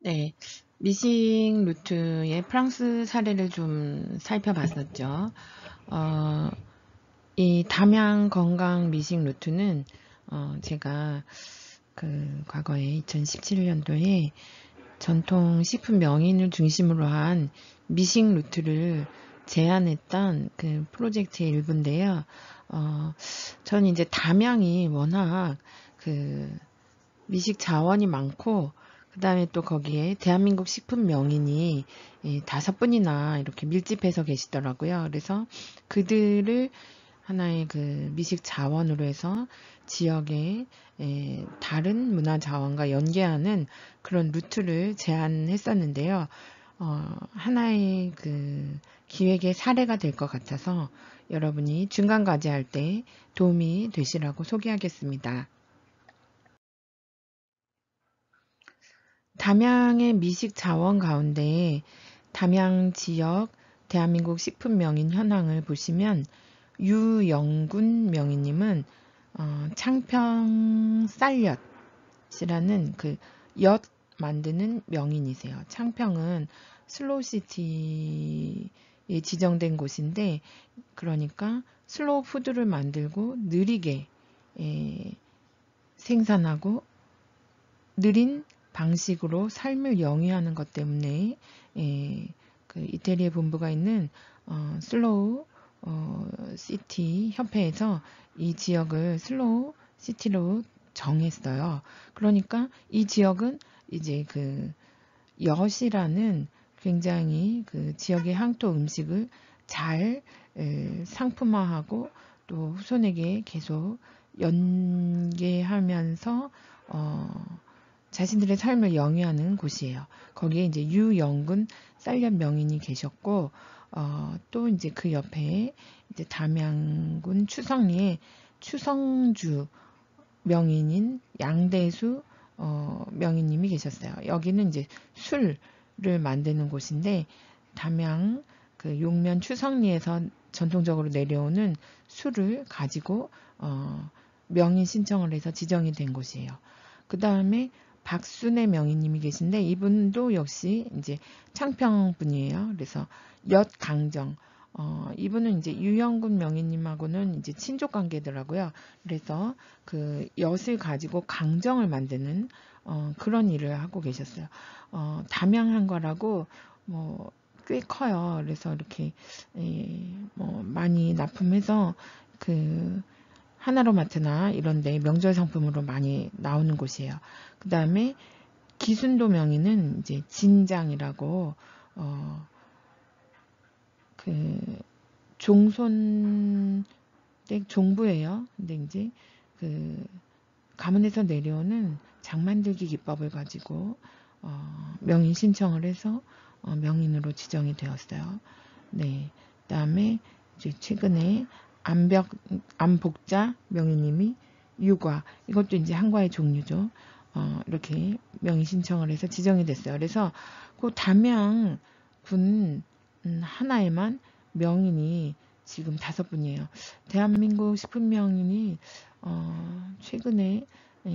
네, 미식 루트의 프랑스 사례를 좀 살펴봤었죠. 어, 이 담양 건강 미식 루트는 제가 그 과거에 2017년도에 전통 식품 명인을 중심으로 한 미식 루트를 제안했던 그 프로젝트의 일부인데요. 저는 이제 담양이 워낙 그 미식 자원이 많고 그 다음에 또 거기에 대한민국 식품 명인이 5분이나 이렇게 밀집해서 계시더라고요. 그래서 그들을 하나의 그 미식 자원으로 해서 지역의 다른 문화 자원과 연계하는 그런 루트를 제안했었는데요. 하나의 그 기획의 사례가 될 것 같아서 여러분이 중간 과제할 때 도움이 되시라고 소개하겠습니다. 담양의 미식 자원 가운데 담양 지역 대한민국 식품 명인 현황을 보시면 유영군 명인님은 창평 쌀엿이라는 그 엿 만드는 명인이세요. 창평은 슬로우시티에 지정된 곳인데 그러니까 슬로우 푸드를 만들고 느리게 생산하고 느린 방식으로 삶을 영위하는 것 때문에 그 이태리에 본부가 있는 슬로우 시티 협회에서 이 지역을 슬로우 시티로 정했어요. 그러니까 이 지역은 이제 그 엿이라는 굉장히 그 지역의 향토 음식을 잘 상품화하고 또 후손에게 계속 연계하면서 자신들의 삶을 영위하는 곳이에요. 거기에 이제 유영군 쌀렵 명인이 계셨고, 또 이제 그 옆에 이제 담양군 추성리에 추성주 명인인 양대수 명인님이 계셨어요. 여기는 이제 술을 만드는 곳인데 담양 그 용면 추성리에서 전통적으로 내려오는 술을 가지고 명인 신청을 해서 지정이 된 곳이에요. 그 다음에 박순애 명인님이 계신데 이분도 역시 이제 창평 분이에요. 그래서 엿강정. 이분은 이제 유영군 명인님하고는 이제 친족 관계더라고요. 그래서 그 엿을 가지고 강정을 만드는 그런 일을 하고 계셨어요. 담양한과라고 뭐 꽤 커요. 그래서 이렇게 뭐 많이 납품해서 그 하나로마트나 이런 데 명절 상품으로 많이 나오는 곳이에요. 그 다음에 기순도 명인은 이제 진장이라고 그 종손 댁 종부예요. 근데 이제 그 가문에서 내려오는 장만들기 기법을 가지고 명인 신청을 해서 명인으로 지정이 되었어요. 네. 그다음에 이제 최근에 안복자 명인님이 유과 이것도 이제 한과의 종류죠. 이렇게 명인 신청을 해서 지정이 됐어요. 그래서 그 담양 군 하나에만 명인이 지금 5분이에요. 대한민국 식품 명인이 최근에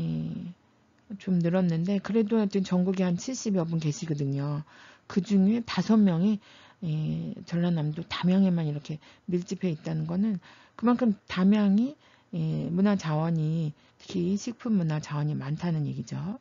좀 늘었는데 그래도 하여튼 전국에 한 70여 분 계시거든요. 그 중에 5명이 전라남도 담양에만 이렇게 밀집해 있다는 거는 그만큼 담양이 문화 자원이 특히 식품 문화 자원이 많다는 얘기죠.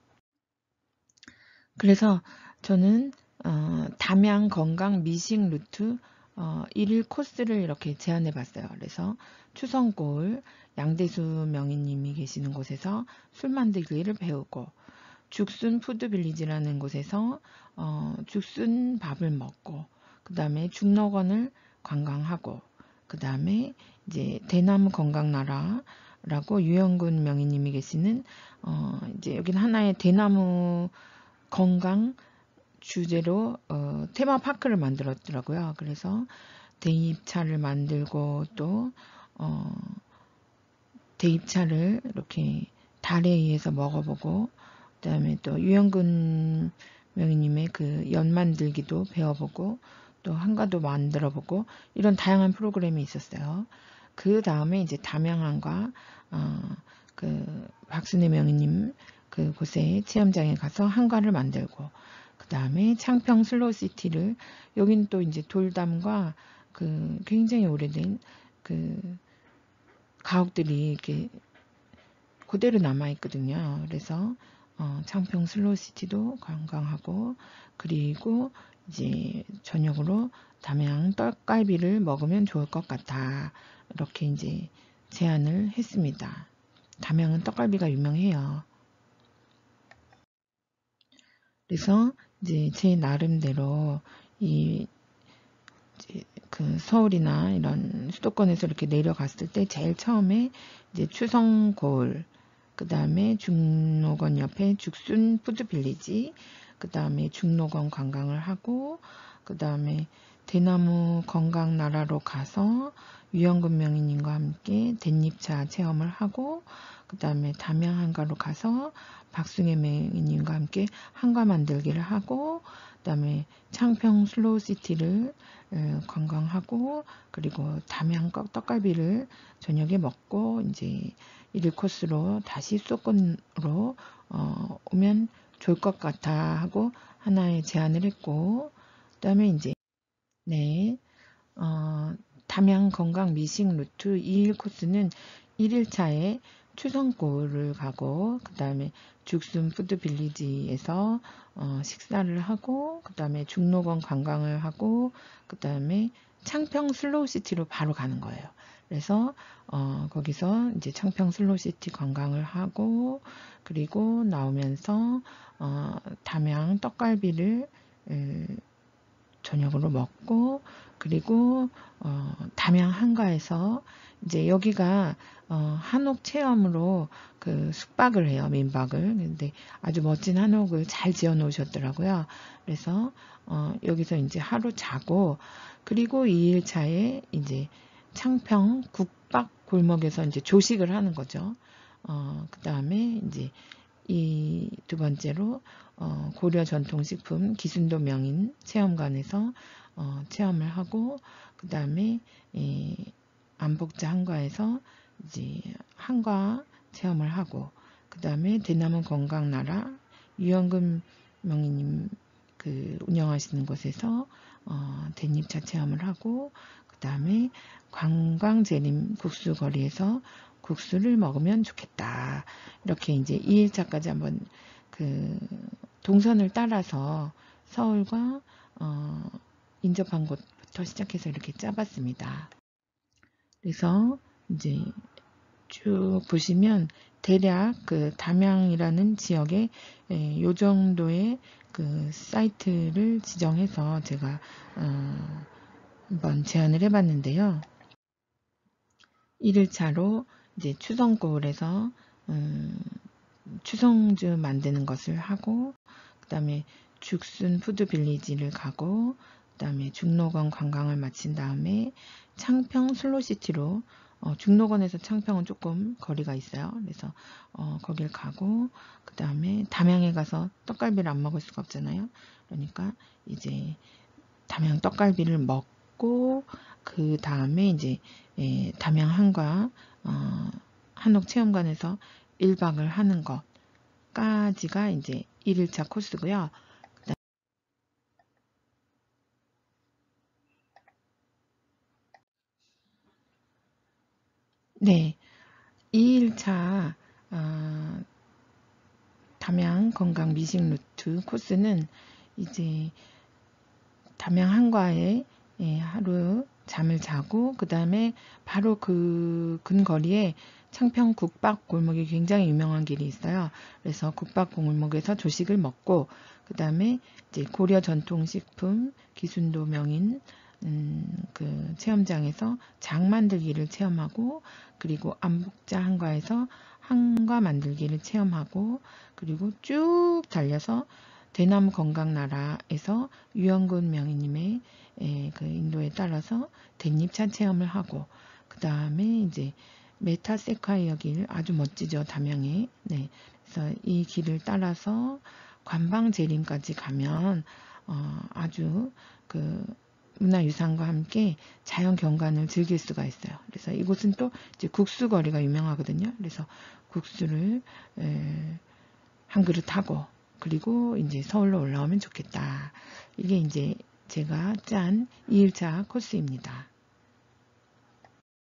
그래서 저는 담양 건강 미식 루트 1일 코스를 이렇게 제안해 봤어요. 그래서 추성골 양대수 명인님이 계시는 곳에서 술 만들기를 배우고 죽순 푸드빌리지라는 곳에서 죽순 밥을 먹고 그 다음에 죽록원을 관광하고 그 다음에 이제 대나무 건강나라라고 유영군 명인님이 계시는 이제 여기는 하나의 대나무 건강 주제로 테마파크를 만들었더라고요. 그래서 대입차를 만들고 또 대입차를 이렇게 달에 의해서 먹어보고 그다음에 또 유영근 명희님의 그 연 만들기도 배워보고 또 한가도 만들어보고 이런 다양한 프로그램이 있었어요. 그 다음에 이제 담양항과 그 박순애 명희님 그곳에 체험장에 가서 한과를 만들고, 그 다음에 창평 슬로우시티를, 여긴 또 이제 돌담과 굉장히 오래된 가옥들이 이렇게 그대로 남아 있거든요. 그래서 창평 슬로우시티도 관광하고, 그리고 이제 저녁으로 담양 떡갈비를 먹으면 좋을 것 같아. 이렇게 이제 제안을 했습니다. 담양은 떡갈비가 유명해요. 그래서 이제 제 나름대로 서울이나 이런 수도권에서 이렇게 내려갔을 때 제일 처음에 이제 추성고을, 그 다음에 중록원 옆에 죽순 푸드빌리지, 그 다음에 중록원 관광을 하고, 그 다음에 대나무 건강나라로 가서 유영근 명인님과 함께 댄잎차 체험을 하고, 그 다음에 담양 한가로 가서 박승혜 명인님과 함께 한가 만들기를 하고, 그 다음에 창평 슬로우시티를 관광하고, 그리고 담양 떡갈비를 저녁에 먹고 이제 1코스로 다시 수도권으로 오면 좋을 것 같아 하고 하나의 제안을 했고, 그 다음에 이제 네, 담양 건강 미식 루트 2일 코스는 1일차에 추성고를 가고, 그 다음에 죽순 푸드 빌리지에서 식사를 하고, 그 다음에 중록원 관광을 하고, 그 다음에 창평 슬로우시티로 바로 가는 거예요. 그래서 거기서 이제 창평 슬로우시티 관광을 하고, 그리고 나오면서 담양 떡갈비를 저녁으로 먹고, 그리고 담양 한가에서 이제 여기가 한옥 체험으로 숙박을 해요. 민박을. 근데 아주 멋진 한옥을 잘 지어 놓으셨더라고요. 그래서 여기서 이제 하루 자고, 그리고 2일차에 이제 창평 국박 골목에서 이제 조식을 하는 거죠. 그 다음에 이제 이 두 번째로 고려 전통식품 기순도 명인 체험관에서 체험을 하고, 그 다음에 안복자 한과에서 이제 한과 체험을 하고, 그 다음에 대나무 건강나라 유영근 명인님 운영하시는 곳에서 댄잎차 체험을 하고, 그 다음에 관광재림 국수거리에서 국수를 먹으면 좋겠다. 이렇게 이제 2일차까지 한번 동선을 따라서 서울과 인접한 곳부터 시작해서 이렇게 짜봤습니다. 그래서 이제 쭉 보시면 대략 담양이라는 지역에 요 정도의 사이트를 지정해서 제가 한번 제안을 해봤는데요. 1일차로 이제 추성고을에서 추성주 만드는 것을 하고, 그 다음에 죽순 푸드 빌리지를 가고, 그 다음에 중록원 관광을 마친 다음에 창평 슬로시티로, 중록원에서 창평은 조금 거리가 있어요. 그래서 거길 가고, 그 다음에 담양에 가서 떡갈비를 안 먹을 수가 없잖아요. 그러니까 이제 담양 떡갈비를 먹고, 그 다음에 이제 담양 한과 한옥 체험관에서 1박을 하는 것까지가 이제 1일차 코스고요. 네, 2일차 담양 건강 미식 루트 코스는 이제 담양 한과에 하루 잠을 자고, 그 다음에 바로 그 근거리에 창평 국밥 골목이 굉장히 유명한 길이 있어요. 그래서 국밥 골목에서 조식을 먹고, 그 다음에 이제 고려 전통식품 기순도 명인 체험장에서 장 만들기를 체험하고, 그리고 안복자 한과에서 한과 만들기를 체험하고, 그리고 쭉 달려서 대나무 건강나라에서 유영근 명인님의 인도에 따라서 댄잎차 체험을 하고, 그 다음에 이제 메타세콰이어 길, 아주 멋지죠, 담양에. 네, 그래서 이 길을 따라서 관방재림까지 가면 아주 문화유산과 함께 자연 경관을 즐길 수가 있어요. 그래서 이곳은 또 이제 국수거리가 유명하거든요. 그래서 국수를 한 그릇 하고 그리고 이제 서울로 올라오면 좋겠다. 이게 이제 제가 짠 2일차 코스입니다.